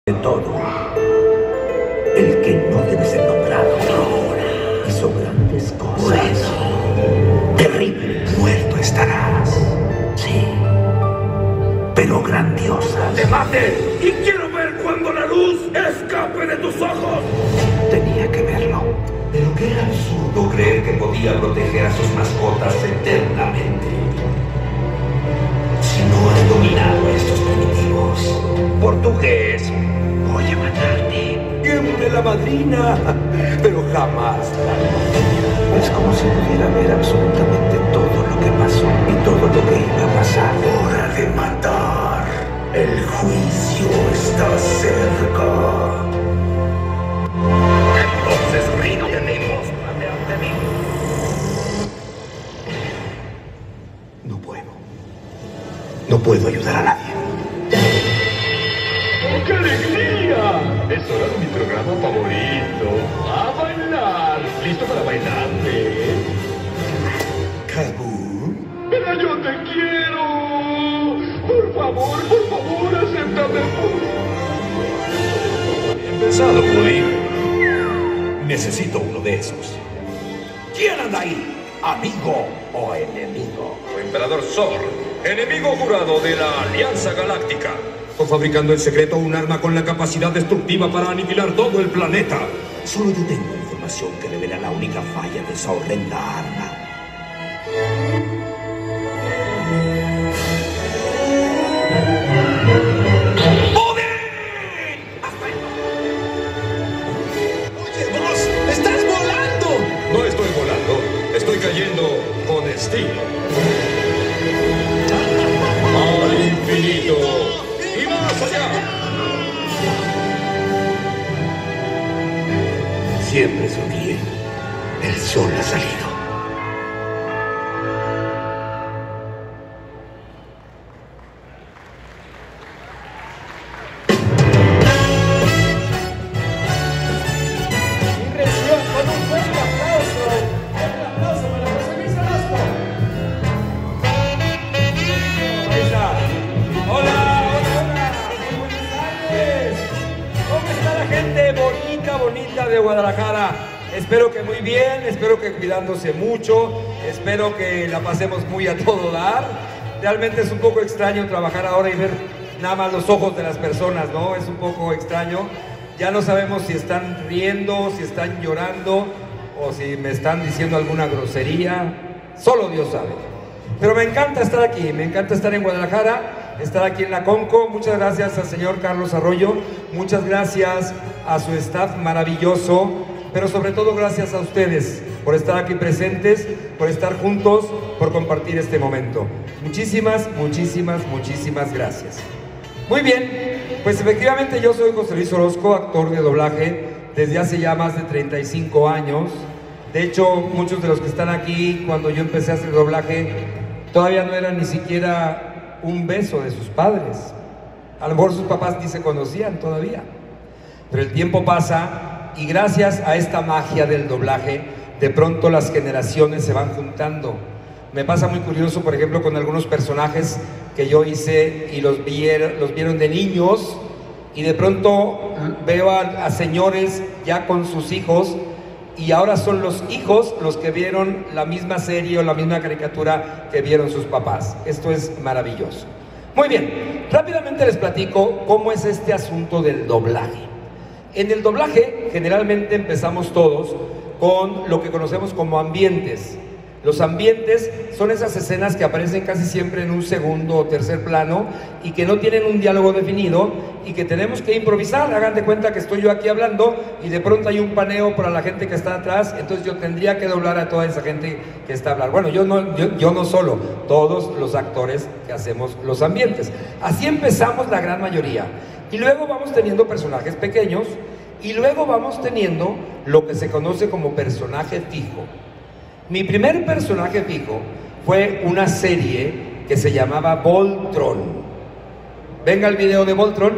de todo. El que no debe ser nombrado ahora hizo grandes cosas. Bueno, terrible. Muerto estarás. Sí. Pero grandiosa. ¡Te mate! ¡Y quiero ver cuando la luz escape de tus ojos! Tenía que verlo. Pero qué absurdo creer que podía proteger a sus mascotas eternamente. Si no han dominado a estos primitivos. Portugués, voy a matarte. Siempre la madrina, pero jamás la novia. Es como si pudiera ver absolutamente todo lo que pasó y todo lo que iba a pasar. Hora de matar. El juicio está cerca. Entonces, Rino, tenemos ante mí. No puedo. No puedo ayudar a nadie. ¡Oh, qué alegría! Es hora de mi programa favorito. ¡A bailar! ¿Listo para bailarte? ¿Kabul? ¡Pero yo te quiero! Por favor, acéptame. Bien pensado, Pudín. Necesito uno de esos. ¿Quién anda ahí? ¿Amigo o enemigo? Emperador Zor, enemigo jurado de la Alianza Galáctica. O fabricando en secreto un arma con la capacidad destructiva para aniquilar todo el planeta. Solo yo tengo información que revela la única falla de esa horrenda arma. No estoy volando, estoy cayendo con estilo. Al infinito y más allá. Siempre sonríe. El sol ha salido. Bonita de Guadalajara. Espero que muy bien, espero que cuidándose mucho, espero que la pasemos muy a todo dar. Realmente es un poco extraño trabajar ahora y ver nada más los ojos de las personas, ¿no? Es un poco extraño. Ya no sabemos si están riendo, si están llorando o si me están diciendo alguna grosería. Solo Dios sabe. Pero me encanta estar aquí, me encanta estar en Guadalajara, estar aquí en la Conco. Muchas gracias al señor Carlos Arroyo, muchas gracias a su staff maravilloso, pero sobre todo gracias a ustedes por estar aquí presentes, por estar juntos, por compartir este momento. Muchísimas gracias. Muy bien, pues efectivamente yo soy José Luis Orozco, actor de doblaje desde hace ya más de 35 años. De hecho, muchos de los que están aquí, cuando yo empecé a hacer doblaje, todavía no eran ni siquiera un beso de sus padres. A lo mejor sus papás ni se conocían todavía. Pero el tiempo pasa y gracias a esta magia del doblaje, de pronto las generaciones se van juntando. Me pasa muy curioso, por ejemplo, con algunos personajes que yo hice y los vieron de niños, y de pronto veo a señores ya con sus hijos, y ahora son los hijos los que vieron la misma serie o la misma caricatura que vieron sus papás. Esto es maravilloso. Muy bien, rápidamente les platico cómo es este asunto del doblaje. En el doblaje generalmente empezamos todos con lo que conocemos como ambientes. Los ambientes son esas escenas que aparecen casi siempre en un segundo o tercer plano y que no tienen un diálogo definido y que tenemos que improvisar. Hagan de cuenta que estoy yo aquí hablando y de pronto hay un paneo para la gente que está atrás, entonces yo tendría que doblar a toda esa gente que está hablando. Bueno, yo no solo, todos los actores que hacemos los ambientes. Así empezamos la gran mayoría. Y luego vamos teniendo personajes pequeños y luego vamos teniendo lo que se conoce como personaje fijo. Mi primer personaje fijo fue una serie que se llamaba Voltron. Venga el video de Voltron.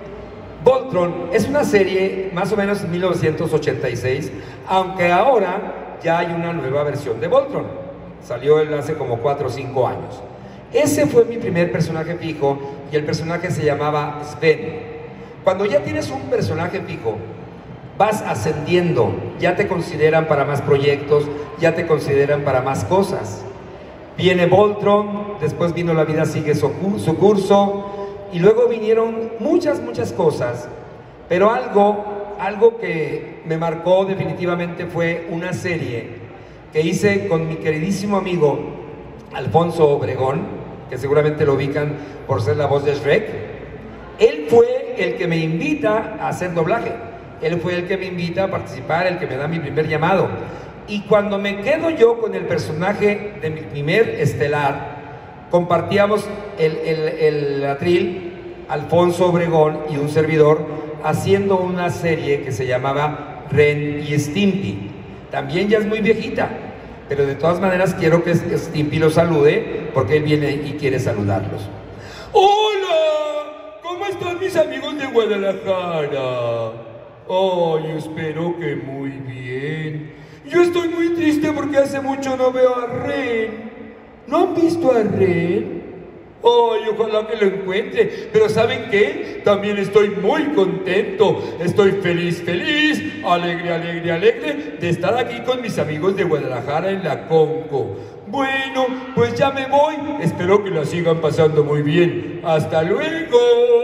Voltron es una serie más o menos en 1986, aunque ahora ya hay una nueva versión de Voltron. Salió él hace como 4 o 5 años. Ese fue mi primer personaje fijo y el personaje se llamaba Sven. Cuando ya tienes un personaje fijo, vas ascendiendo, ya te consideran para más proyectos, ya te consideran para más cosas. Viene Voltron, después vino La vida sigue su curso, y luego vinieron muchas cosas, pero algo que me marcó definitivamente fue una serie que hice con mi queridísimo amigo Alfonso Obregón, que seguramente lo ubican por ser la voz de Shrek. Él fue el que me invita a hacer doblaje, él fue el que me invita a participar, el que me da mi primer llamado. Y cuando me quedo yo con el personaje de mi primer estelar, compartíamos el atril, Alfonso Obregón y un servidor, haciendo una serie que se llamaba Ren y Stimpy. También ya es muy viejita, pero de todas maneras quiero que Stimpy los salude, porque él viene y quiere saludarlos. ¡Hola! ¿Cómo están mis amigos de Guadalajara? Ay, espero que muy bien. Yo estoy muy triste porque hace mucho no veo a Ren. ¿No han visto a Ren? Ay, ojalá que lo encuentre. Pero ¿saben qué? También estoy muy contento. Estoy feliz, alegre de estar aquí con mis amigos de Guadalajara en la Conco. Bueno, pues ya me voy. Espero que la sigan pasando muy bien. ¡Hasta luego!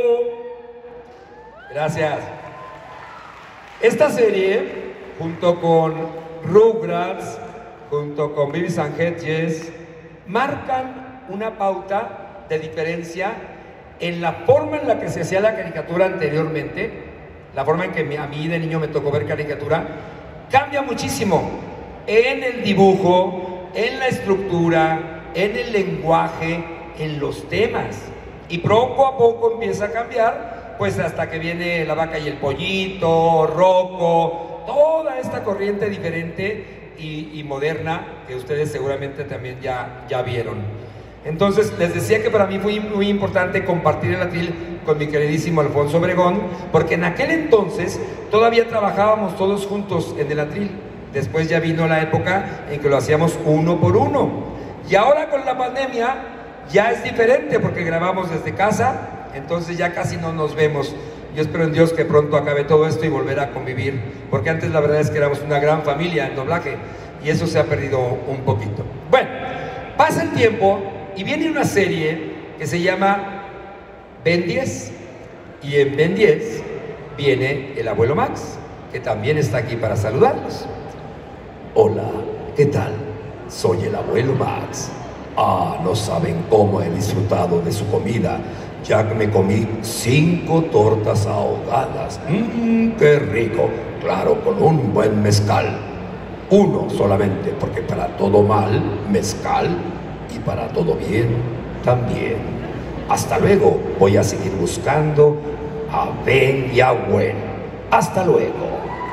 Gracias. Esta serie, junto con Rugrats, junto con Beavis and Headjes, marcan una pauta de diferencia en la forma en la que se hacía la caricatura anteriormente, la forma en que a mí de niño me tocó ver caricatura, cambia muchísimo en el dibujo, en la estructura, en el lenguaje, en los temas. Y poco a poco empieza a cambiar, pues hasta que viene La vaca y el pollito, Rocco, toda esta corriente diferente y moderna que ustedes seguramente también ya vieron. Entonces, les decía que para mí fue muy importante compartir el atril con mi queridísimo Alfonso Obregón, porque en aquel entonces todavía trabajábamos todos juntos en el atril. Después ya vino la época en que lo hacíamos uno por uno. Y ahora con la pandemia ya es diferente, porque grabamos desde casa, entonces ya casi no nos vemos. Yo espero en Dios que pronto acabe todo esto y volver a convivir, porque antes la verdad es que éramos una gran familia en doblaje, y eso se ha perdido un poquito. Bueno, pasa el tiempo y viene una serie que se llama Ben 10, y en Ben 10 viene el abuelo Max, que también está aquí para saludarlos. Hola, ¿qué tal? Soy el abuelo Max. No saben cómo he disfrutado de su comida. Ya que me comí 5 tortas ahogadas. ¡Qué rico! Claro, con un buen mezcal. 1 solamente, porque para todo mal, mezcal, y para todo bien, también. Hasta luego. Voy a seguir buscando a Ben y a Gwen. Hasta luego.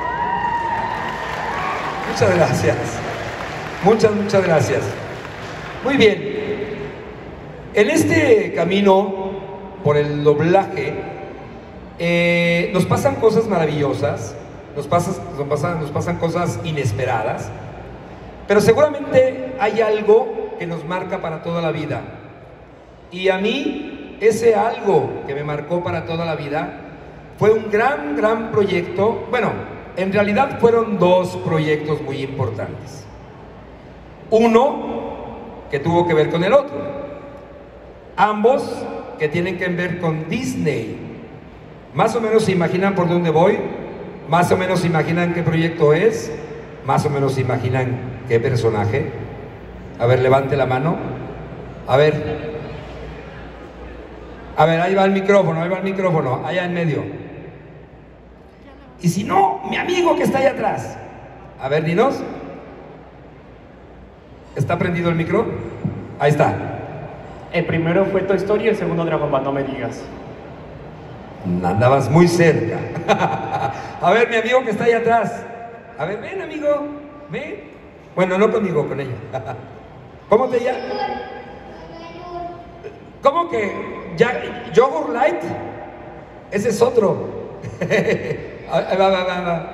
Muchas gracias. Muchas gracias. Muy bien. En este camino por el doblaje nos pasan cosas maravillosas, nos pasan cosas inesperadas, pero seguramente hay algo que nos marca para toda la vida. Y a mí, ese algo que me marcó para toda la vida fue un gran proyecto. Bueno, en realidad fueron 2 proyectos muy importantes. Uno que tuvo que ver con el otro. Ambos que tienen que ver con Disney. Más o menos se imaginan por dónde voy, más o menos se imaginan qué proyecto es, más o menos se imaginan qué personaje. A ver, levante la mano. A ver, ahí va el micrófono, allá en medio. Y si no, mi amigo que está allá atrás. A ver, dinos. ¿Está prendido el micro? Ahí está. El primero fue Toy Story y el segundo Dragon Ball, no me digas. Andabas muy cerca. A ver, mi amigo que está allá atrás. A ver, ven, amigo, ven. Bueno, no conmigo, con ella. ¿Cómo te llamas? ¿Cómo que? ¿Yogurt Light? Ese es otro. Va.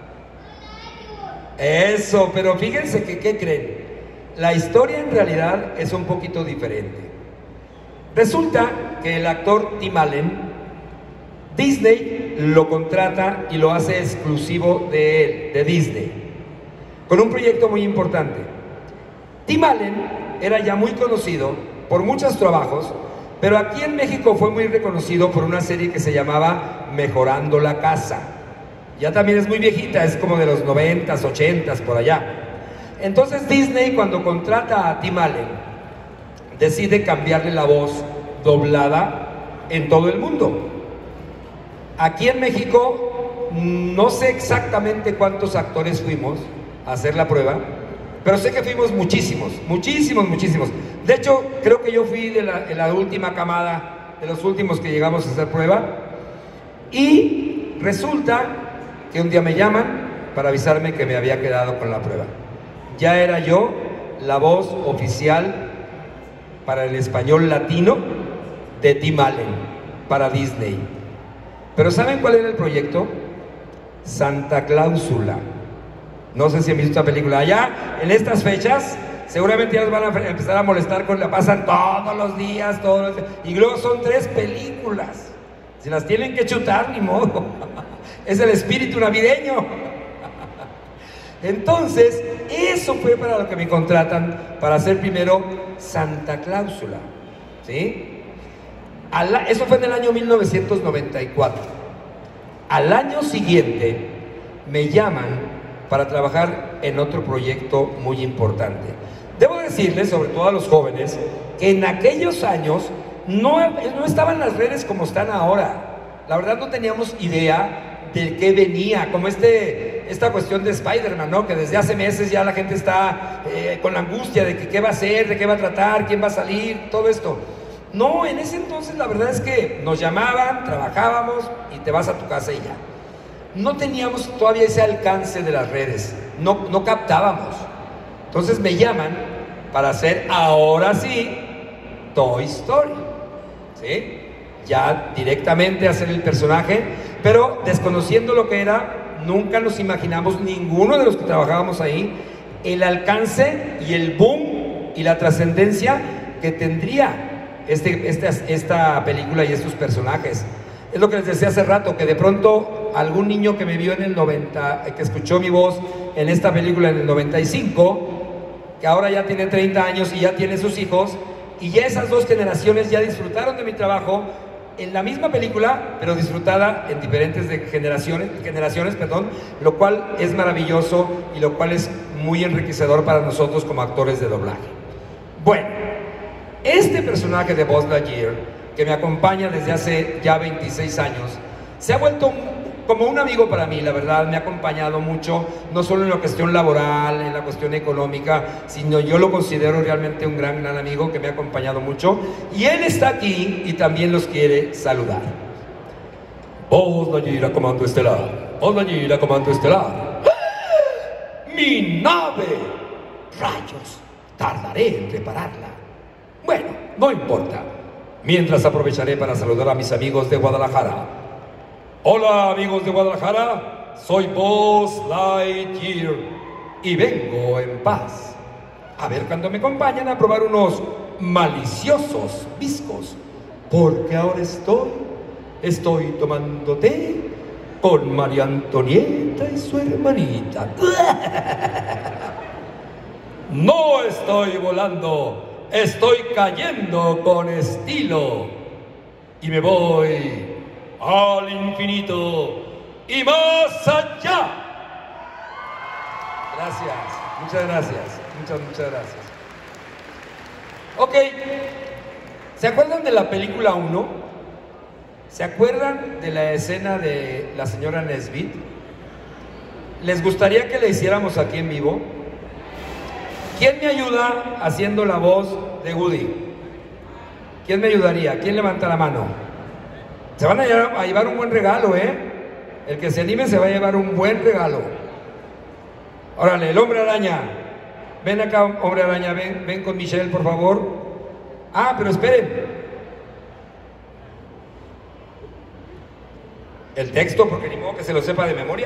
Eso, pero fíjense que, ¿qué creen? La historia en realidad es un poquito diferente. Resulta que el actor Tim Allen Disney lo contrata y lo hace exclusivo de él, de Disney, con un proyecto muy importante. Tim Allen era ya muy conocido por muchos trabajos, pero aquí en México fue muy reconocido por una serie que se llamaba Mejorando la Casa. Ya también es muy viejita, es como de los 90s, 80s, por allá. Entonces Disney, cuando contrata a Tim Allen, decide cambiarle la voz doblada en todo el mundo. Aquí en México, no sé exactamente cuántos actores fuimos a hacer la prueba, pero sé que fuimos muchísimos. De hecho, creo que yo fui de la última camada, de los últimos que llegamos a hacer prueba. Y resulta que un día me llaman para avisarme que me había quedado con la prueba. Ya era yo la voz oficial para el español latino de Tim Allen, para Disney. Pero ¿saben cuál era el proyecto? Santa Cláusula. No sé si han visto esta película. Allá, en estas fechas, seguramente ya nos van a empezar a molestar con la pasan todos los días, y luego son 3 películas. Si las tienen que chutar, ni modo. Es el espíritu navideño. Entonces, eso fue para lo que me contratan, para hacer primero Santa Cláusula, ¿sí? Eso fue en el año 1994. Al año siguiente me llaman para trabajar en otro proyecto muy importante. Debo decirles, sobre todo a los jóvenes, que en aquellos años no estaban las redes como están ahora. La verdad no teníamos idea de qué venía, como esta cuestión de Spider-Man, ¿no? Que desde hace meses ya la gente está con la angustia de que qué va a hacer, de qué va a tratar, quién va a salir, todo esto. No, en ese entonces la verdad es que nos llamaban, trabajábamos y te vas a tu casa y ya. No teníamos todavía ese alcance de las redes, no captábamos. Entonces me llaman para hacer, ahora sí, Toy Story, ¿sí? Ya directamente hacer el personaje, pero desconociendo lo que era, nunca nos imaginamos, ninguno de los que trabajábamos ahí, el alcance y el boom y la trascendencia que tendría esta película y estos personajes. Es lo que les decía hace rato, que de pronto algún niño que me vio en el 90, que escuchó mi voz en esta película en el 95, que ahora ya tiene 30 años y ya tiene sus hijos, y ya esas 2 generaciones ya disfrutaron de mi trabajo en la misma película, pero disfrutada en diferentes generaciones, lo cual es maravilloso y lo cual es muy enriquecedor para nosotros como actores de doblaje. Bueno, este personaje de Buzz Lightyear, que me acompaña desde hace ya 26 años, se ha vuelto como un amigo para mí, la verdad, me ha acompañado mucho, no solo en la cuestión laboral, en la cuestión económica, sino yo lo considero realmente un gran amigo que me ha acompañado mucho, y él está aquí y también los quiere saludar. Buzz Lightyear, comando estelar. Buzz Lightyear, comando estelar. ¡Ah! ¡Mi nave! ¡Rayos! Tardaré en repararla. Bueno, no importa. Mientras aprovecharé para saludar a mis amigos de Guadalajara. Hola amigos de Guadalajara, soy Buzz Lightyear y vengo en paz. A ver cuando me acompañan a probar unos maliciosos viscos, porque ahora estoy tomando té con María Antonieta y su hermanita. No estoy volando, estoy cayendo con estilo y me voy al infinito y más allá. Gracias, muchas gracias, muchas gracias. Ok, ¿se acuerdan de la película 1? ¿Se acuerdan de la escena de la señora Nesbit? ¿Les gustaría que la hiciéramos aquí en vivo? ¿Quién me ayuda haciendo la voz de Woody? ¿Quién me ayudaría? ¿Quién levanta la mano? Se van a llevar un buen regalo, ¿eh? El que se anime se va a llevar un buen regalo. Órale, el hombre araña. Ven acá, hombre araña, ven con Michelle, por favor. Ah, pero esperen. El texto, porque ni modo que se lo sepa de memoria.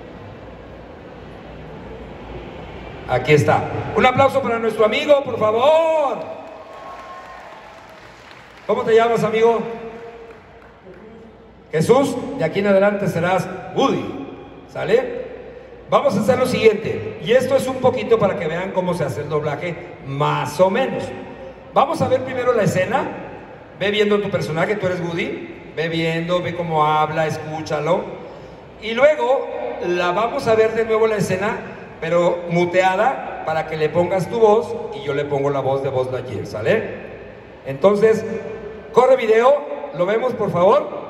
Aquí está. Un aplauso para nuestro amigo, por favor. ¿Cómo te llamas, amigo? Jesús, de aquí en adelante serás Woody, ¿sale? Vamos a hacer lo siguiente, y esto es un poquito para que vean cómo se hace el doblaje, más o menos. Vamos a ver primero la escena, ve viendo tu personaje, tú eres Woody, ve viendo, ve cómo habla, escúchalo, y luego la vamos a ver de nuevo la escena, pero muteada, para que le pongas tu voz, y yo le pongo la voz de Buzz Lightyear, ¿sale? Entonces, corre video, lo vemos por favor.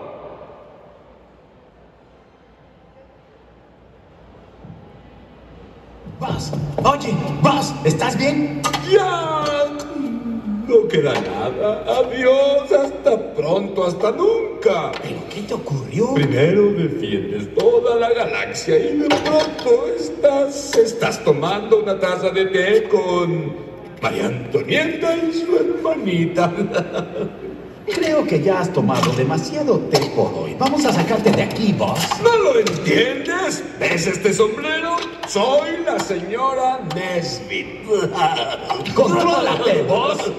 Buzz, oye, Buzz, ¿estás bien? ¡Ya! No queda nada. Adiós, hasta pronto, hasta nunca. ¿Pero qué te ocurrió? Primero defiendes toda la galaxia y de pronto estás tomando una taza de té con María Antonieta y su hermanita. Creo que ya has tomado demasiado té por hoy. Vamos a sacarte de aquí, Buzz. ¿No lo entiendes? ¿Ves este sombrero? Soy la señora Nesbit. ¡Contrólate, Buzz!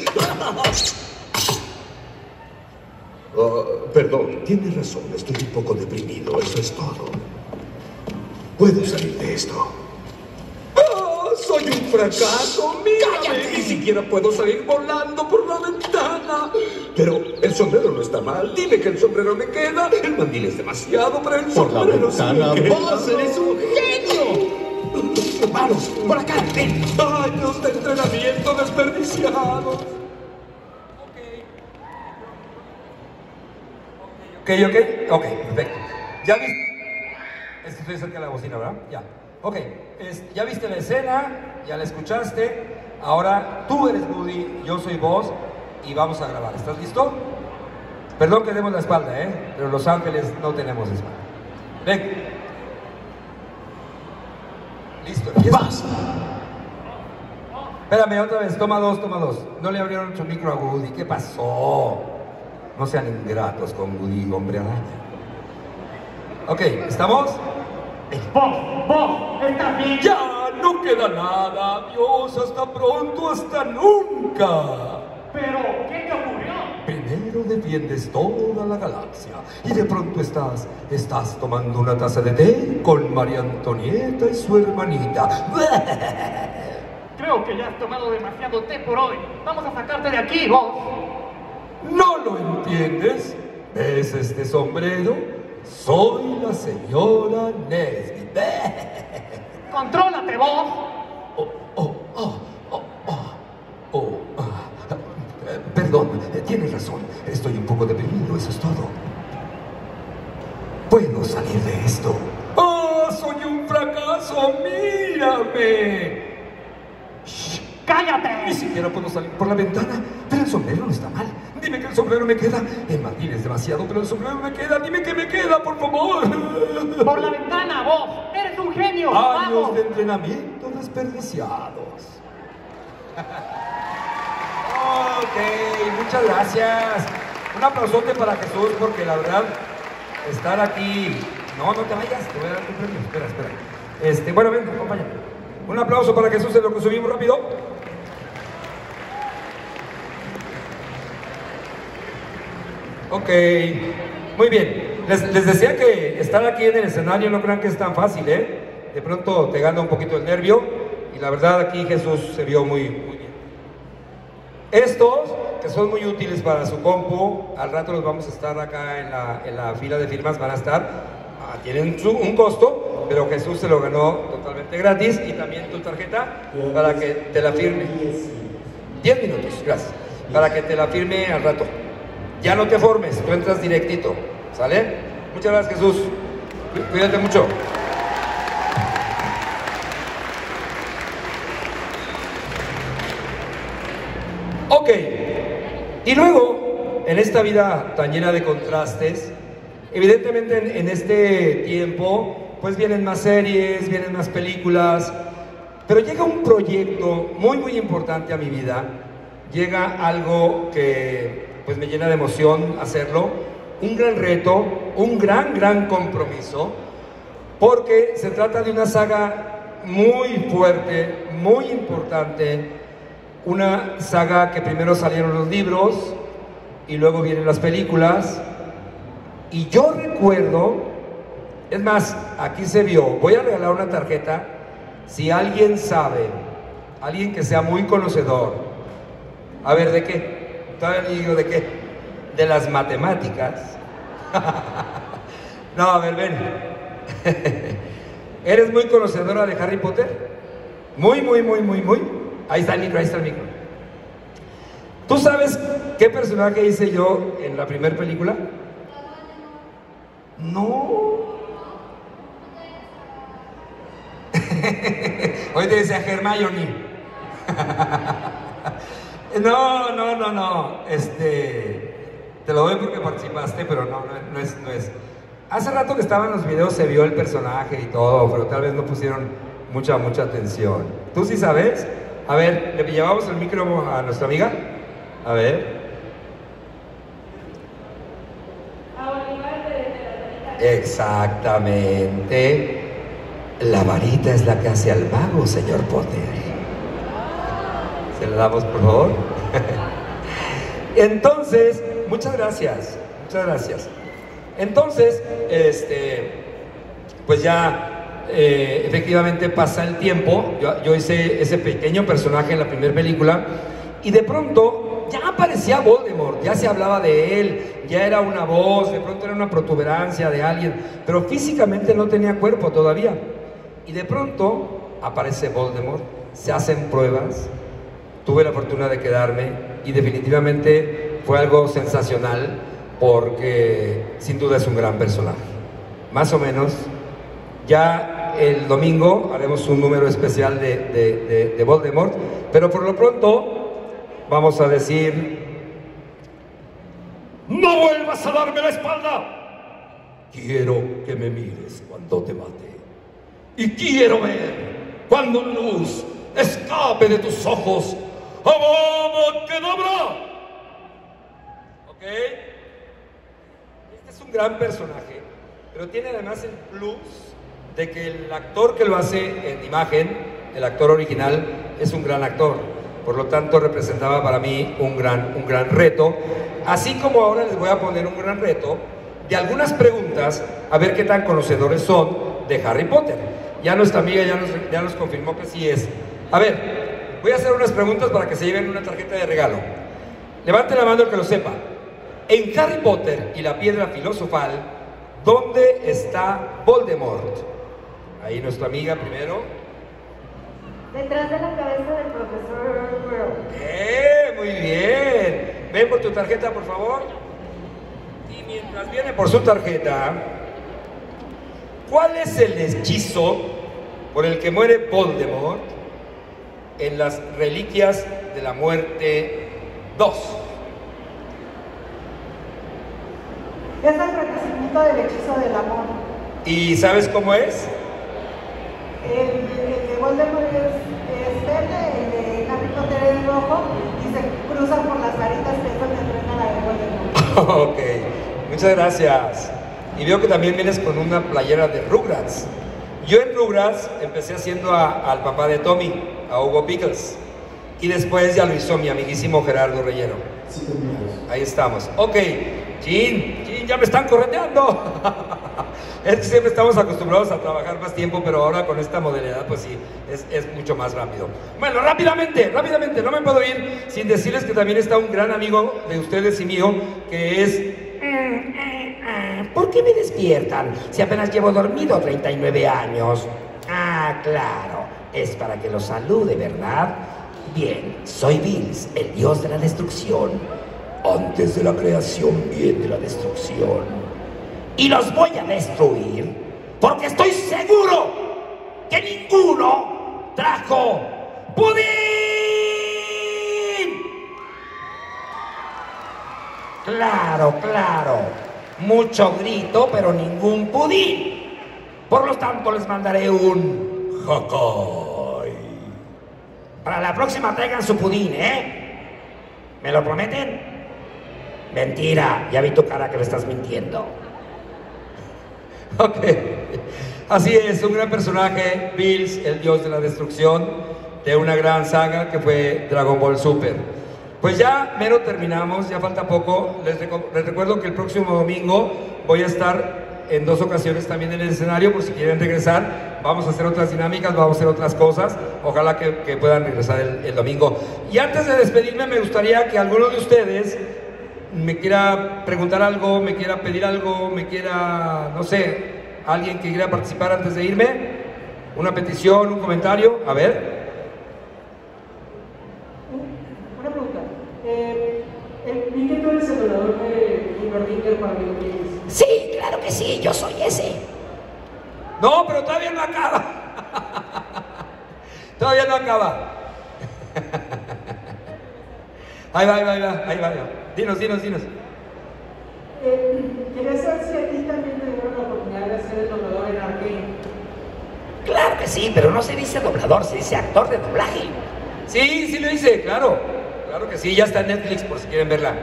Perdón, tienes razón. Estoy un poco deprimido. Eso es todo. Puedo salir de esto. Soy un fracaso, mírame. ¡Cállate! Ni siquiera puedo salir volando por la ventana. Pero el sombrero no está mal. Dime que el sombrero me queda. El mandil es demasiado, pero el Por la sombrero sí ventana, me queda. Buzz, eres un genio. Vamos, por acá, ven. Años de entrenamiento desperdiciados. Ok, perfecto. ¿Ya viste? Estoy cerca de la bocina, ¿verdad? Ya. Ok, ya viste la escena, ya la escuchaste. Ahora tú eres Woody, yo soy Buzz y vamos a grabar. ¿Estás listo? Perdón que demos la espalda, pero en Los Ángeles no tenemos espalda. Ven. Listo, empieza. Buzz. Espérame, otra vez, toma dos. No le abrieron su micro a Woody, ¿qué pasó? No sean ingratos con Woody, hombre araña. Ok, ¿estamos? Vos, ¿estás bien? ¡Ya! ¡No queda nada! ¡Adiós! ¡Hasta pronto! ¡Hasta nunca! ¿Pero qué te ocurrió? Primero defiendes toda la galaxia y de pronto estás tomando una taza de té con María Antonieta y su hermanita. Creo que ya has tomado demasiado té por hoy. Vamos a sacarte de aquí, vos. ¿No lo entiendes? ¿Ves este sombrero? Soy la señora Nesbit. ¡Contrólate, vos! Perdón, tienes razón. Estoy un poco deprimido, eso es todo. Puedo salir de esto. ¡Oh, soy un fracaso! ¡Mírame! Shh. ¡Cállate! Ni siquiera puedo salir por la ventana, pero el sombrero no está mal. Dime que el sombrero me queda. El mandil es demasiado, pero el sombrero me queda. Dime que me queda, por favor. ¡Por la ventana, vos! ¡Eres un genio! Años ¡Vamos! de entrenamiento desperdiciados. Ok, muchas gracias. Un aplausote para Jesús, porque la verdad, estar aquí... No te vayas, te voy a dar tu premio. Espera. Bueno, ven, acompáñame. Un aplauso para Jesús en lo que subimos rápido. Ok, muy bien. Les decía que estar aquí en el escenario no crean que es tan fácil, De pronto te gana un poquito el nervio y la verdad aquí Jesús se vio muy bien. Estos, que son muy útiles para su compu, al rato los vamos a estar acá en la fila de firmas, van a estar, tienen un costo, pero Jesús se lo ganó totalmente gratis y también tu tarjeta para que te la firme. 10 minutos, gracias, para que te la firme al rato. Ya no te formes, tú entras directito, ¿sale? Muchas gracias, Jesús. Cuídate mucho. Ok, y luego, en esta vida tan llena de contrastes, evidentemente en este tiempo, pues vienen más series, vienen más películas, pero llega un proyecto muy importante a mi vida, llega algo que pues me llena de emoción hacerlo, un gran reto, un gran compromiso, porque se trata de una saga muy fuerte, muy importante, una saga que primero salieron los libros y luego vienen las películas Y yo recuerdo, es más, aquí se vio, voy a regalar una tarjeta, si alguien sabe, alguien que sea muy conocedor, a ver, ¿de qué? Todavía ni digo de qué, de las matemáticas. No, a ver, ven. ¿Eres muy conocedora de Harry Potter? Muy. Ahí está el micro, ahí está el micro. ¿Tú sabes qué personaje hice yo en la primera película? No. Hoy te decía Hermione. No. Te lo doy porque participaste, pero no es. Hace rato que estaban los videos se vio el personaje y todo, pero tal vez no pusieron mucha atención. ¿Tú sí sabes? A ver, ¿le llevamos el micro a nuestra amiga? A ver. Exactamente. La varita es la que hace al mago, señor Potter. ¿Se la damos, por favor? Entonces, muchas gracias. Entonces, pues ya efectivamente pasa el tiempo. Yo hice ese pequeño personaje en la primera película y de pronto ya aparecía Voldemort, ya se hablaba de él, ya era una voz, de pronto era una protuberancia de alguien, pero físicamente no tenía cuerpo todavía. Y de pronto aparece Voldemort, se hacen pruebas, tuve la fortuna de quedarme y definitivamente fue algo sensacional porque sin duda es un gran personaje. Más o menos, ya el domingo haremos un número especial de Voldemort, pero por lo pronto vamos a decir: ¡no vuelvas a darme la espalda! Quiero que me mires cuando te mate. Y quiero ver cuando la luz escape de tus ojos. ¡Avada Kedavra! ¿Ok? Este es un gran personaje, pero tiene además el plus de que el actor que lo hace en imagen, el actor original, es un gran actor. Por lo tanto, representaba para mí un gran reto. Así como ahora les voy a poner un gran reto de algunas preguntas, a ver qué tan conocedores son de Harry Potter. Ya nuestra amiga ya nos confirmó que sí es. A ver, voy a hacer unas preguntas para que se lleven una tarjeta de regalo. Levante la mano el que lo sepa. En Harry Potter y la Piedra Filosofal, ¿dónde está Voldemort? Ahí nuestra amiga primero. Detrás de la cabeza del profesor. Muy bien. Ven por tu tarjeta, por favor. Y mientras viene por su tarjeta, ¿cuál es el hechizo por el que muere Voldemort en las Reliquias de la Muerte 2? Es el renacimiento del hechizo del amor. ¿Y sabes cómo es? El de Voldemort es verde, el de Harry Potter es rojo y se cruzan por las varitas que es donde entrena la de Voldemort. Ok, muchas gracias. Y veo que también vienes con una playera de Rugrats. Yo en Rugrats empecé haciendo al papá de Tommy, a Hugo Pickles. Y después ya lo hizo mi amiguísimo Gerardo Reyero. Sí, ahí estamos. Ok, Chin, ya me están correteando. Es que siempre estamos acostumbrados a trabajar más tiempo, pero ahora con esta modalidad, pues sí, es mucho más rápido. Bueno, rápidamente, no me puedo ir sin decirles que también está un gran amigo de ustedes y mío, que es... ¿Por qué me despiertan si apenas llevo dormido 39 años? Ah, claro, es para que los salude, ¿verdad? Bien, soy Bills, el dios de la destrucción. Antes de la creación viene la destrucción. Y los voy a destruir porque estoy seguro que ninguno trajo pudín. Claro. Mucho grito, pero ningún pudín. Por lo tanto, les mandaré un Hakai. Para la próxima traigan su pudín, ¿eh? ¿Me lo prometen? Mentira, ya vi tu cara que me estás mintiendo. Ok, así es, un gran personaje, Bills, el dios de la destrucción, de una gran saga que fue Dragon Ball Super. Pues ya mero terminamos, ya falta poco. Les recuerdo que el próximo domingo voy a estar en 2 ocasiones también en el escenario, por si quieren regresar. Vamos a hacer otras dinámicas, vamos a hacer otras cosas. Ojalá que puedan regresar el domingo. Y antes de despedirme, me gustaría que alguno de ustedes me quiera preguntar algo, me quiera pedir algo, me quiera, no sé, alguien que quiera participar antes de irme. Una petición, un comentario, a ver. Una pregunta. Vi que tú eres el doblador de Heimerdinger para videojuegos. Sí, claro que sí, yo soy ese. No, pero todavía no acaba. Todavía no acaba. Ahí va. Dinos. Quería saber si a ti también te dieron la oportunidad de ser el doblador en Arcane. Claro que sí, pero no se dice doblador, se dice actor de doblaje. Sí lo hice, claro. Claro que sí, ya está en Netflix por si quieren verla.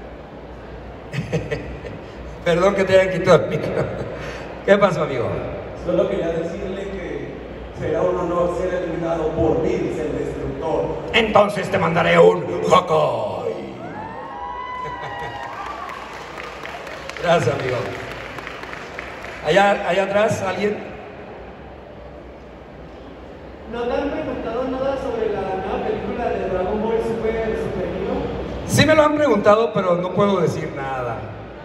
Perdón que te hayan quitado el micro. ¿Qué pasó, amigo? Solo quería decirle que será un honor ser eliminado por Vince, el destructor. Entonces te mandaré un Hakai. Gracias, amigo. Allá atrás, ¿alguien? ¿No te han preguntado nada sobre la nueva película de Dragon Ball Super Hero? Sí me lo han preguntado, pero no puedo decir nada.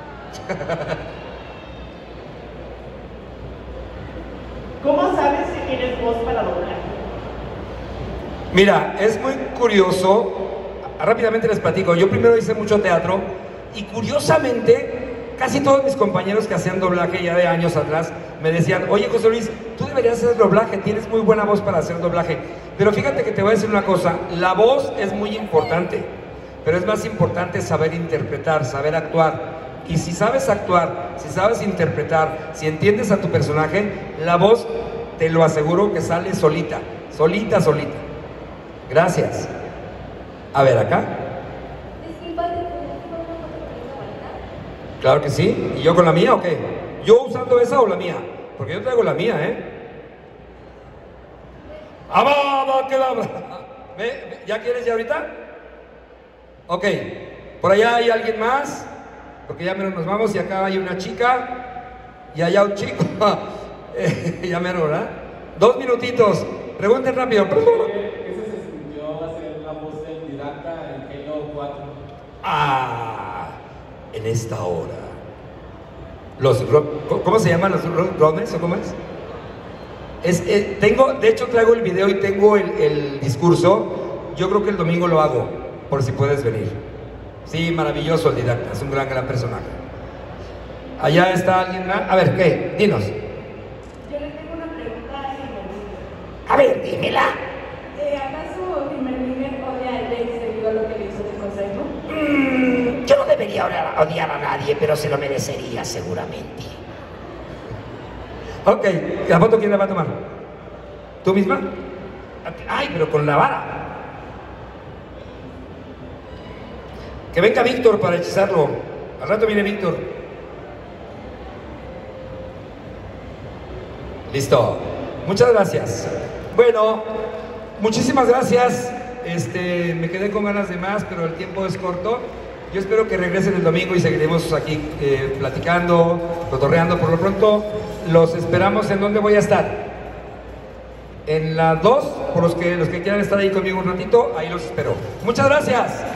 ¿Cómo sabes que tienes voz para doblar? Mira, es muy curioso. Rápidamente les platico. Yo primero hice mucho teatro y curiosamente casi todos mis compañeros que hacían doblaje ya de años atrás me decían: oye, José Luis, tú deberías hacer doblaje, tienes muy buena voz para hacer doblaje. Pero fíjate que te voy a decir una cosa, la voz es muy importante, pero es más importante saber interpretar, saber actuar. Y si sabes actuar, si sabes interpretar, si entiendes a tu personaje, la voz, te lo aseguro que sale solita. Gracias. A ver, acá. Claro que sí. ¿Y yo con la mía o qué? ¿Yo usando esa o la mía? Porque yo traigo la mía, ¿eh? ¡Ababa, quedabra! ¿Ya quieres ya ahorita? Ok. ¿Por allá hay alguien más? Porque ya menos nos vamos y acá hay una chica y allá un chico. Ya menos, ¿verdad? 2 minutitos. Pregunten rápido. ¿Qué se sintió hacer la voz del Didacta en Halo 4? En esta hora. ¿Cómo se llaman los drones o cómo es? De hecho traigo el video y tengo el discurso. Yo creo que el domingo lo hago, por si puedes venir. Sí, maravilloso el Didacta, es un gran personaje. Allá está alguien más. A ver, ¿qué? Dinos. Yo le tengo una pregunta a Heimerdinger. A ver, dímela. ¿Acaso Heimerdinger odia a Lex debido a lo que le hizo de consejo? Yo no debería odiar a nadie, pero se lo merecería seguramente. Ok, ¿la foto quién la va a tomar? ¿Tú misma? Ay, pero con la vara. Que venga Víctor para hechizarlo. Al rato viene Víctor. Listo. Muchas gracias. Bueno, muchísimas gracias. Me quedé con ganas de más, pero el tiempo es corto. Yo espero que regresen el domingo y seguiremos aquí platicando, cotorreando. Por lo pronto, los esperamos. ¿En dónde voy a estar? En la 2, por los que quieran estar ahí conmigo un ratito, ahí los espero. Muchas gracias.